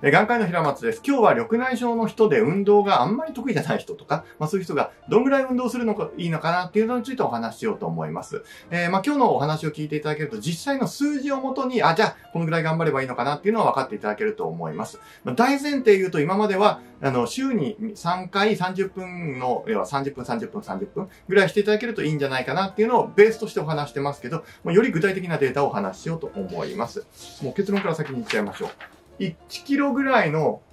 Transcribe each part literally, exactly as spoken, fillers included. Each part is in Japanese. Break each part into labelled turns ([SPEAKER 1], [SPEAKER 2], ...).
[SPEAKER 1] え眼科医の平松です。今日は緑内障の人で運動があんまり得意じゃない人とか、まあそういう人がどんぐらい運動するのがいいのかなっていうのについてお話ししようと思います。えー、まあ今日のお話を聞いていただけると実際の数字をもとに、あ、じゃあこのぐらい頑張ればいいのかなっていうのは分かっていただけると思います。まあ、大前提言うと今までは、あの、週にさんかいさんじゅっぷんの、要はさんじゅっぷんさんじゅっぷんさんじゅっぷんぐらいしていただけるといいんじゃないかなっていうのをベースとしてお話してますけど、まあ、より具体的なデータをお話ししようと思います。もう結論から先に言っちゃいましょう。いちキロぐらいの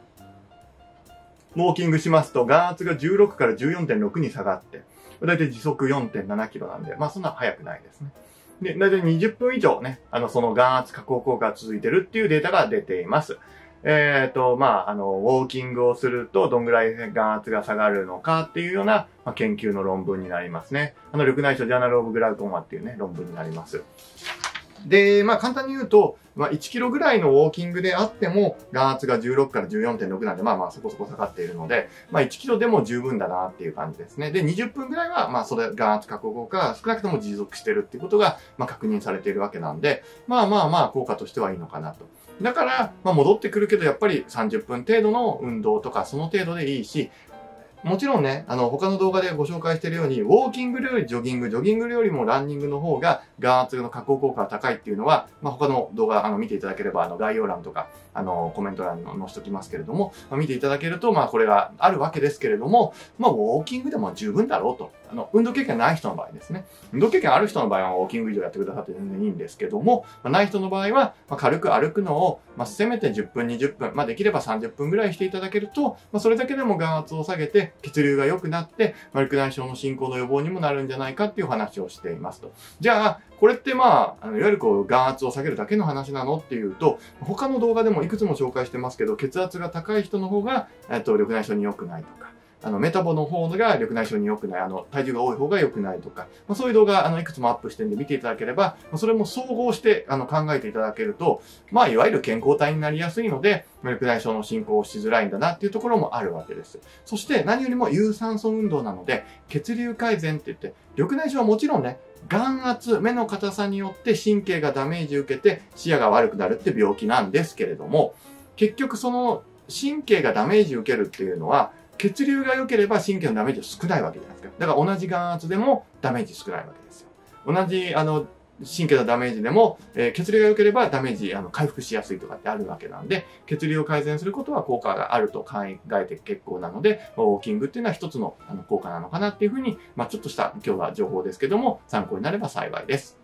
[SPEAKER 1] ウォーキングしますと、眼圧がじゅうろくからじゅうよんてんろくに下がって、だいたい時速 よんてんななキロなんで、まあそんな速くないですね。で、だいたいにじゅっぷん以上ね、あの、その眼圧下降効果が続いてるっていうデータが出ています。えっと、まあ、あの、ウォーキングをするとどんぐらい眼圧が下がるのかっていうような、まあ、研究の論文になりますね。あの、緑内障ジャーナルオブグラウコマっていうね、論文になります。で、まあ簡単に言うと、まあいちキロぐらいのウォーキングであっても、眼圧がじゅうろくからじゅうよんてんろくなんで、まあまあそこそこ下がっているので、まあいちキロでも十分だなっていう感じですね。で、にじゅっぷんぐらいは、まあそれ、眼圧下降効果が少なくとも持続してるっていうことが、まあ確認されているわけなんで、まあまあまあ効果としてはいいのかなと。だから、まあ戻ってくるけど、やっぱりさんじゅっぷん程度の運動とか、その程度でいいし、もちろんね、あの、他の動画でご紹介しているように、ウォーキングよりジョギング、ジョギングよりもランニングの方が、眼圧の下降効果が高いっていうのは、まあ、他の動画、あの、見ていただければ、あの、概要欄とか、あの、コメント欄に載せときますけれども、まあ、見ていただけると、まあ、これがあるわけですけれども、まあ、ウォーキングでも十分だろうと。あの、運動経験ない人の場合ですね。運動経験ある人の場合は、ウォーキング以上やってくださって全然いいんですけども、まあ、ない人の場合は、まあ、軽く歩くのを、まあ、せめてじゅっぷん、にじゅっぷん、まあ、できればさんじゅっぷんぐらいしていただけると、まあ、それだけでも眼圧を下げて、血流が良くなって、まあ、緑内障の進行の予防にもなるんじゃないかっていう話をしていますと。じゃあ、これってまあ、あのいわゆるこう、眼圧を下げるだけの話なのっていうと、他の動画でもいくつも紹介してますけど、血圧が高い人の方が、えっと、緑内障に良くないとか、あの、メタボの方が緑内障に良くない、あの、体重が多い方が良くないとか、まあ、そういう動画、あの、いくつもアップしてるんで見ていただければ、まあ、それも総合して、あの、考えていただけると、まあ、いわゆる健康体になりやすいので、緑内障の進行をしづらいんだなっていうところもあるわけです。そして、何よりも有酸素運動なので、血流改善って言って、緑内障はもちろんね、眼圧、目の硬さによって神経がダメージ受けて視野が悪くなるって病気なんですけれども、結局その神経がダメージ受けるっていうのは、血流が良ければ神経のダメージは少ないわけじゃないですか。だから同じ眼圧でもダメージ少ないわけですよ。同じ、あの、神経のダメージでも、えー、血流が良ければダメージ、あの、回復しやすいとかってあるわけなんで、血流を改善することは効果があると考えて結構なので、ウォーキングっていうのは一つのあの効果なのかなっていうふうに、まあちょっとした今日は情報ですけども、参考になれば幸いです。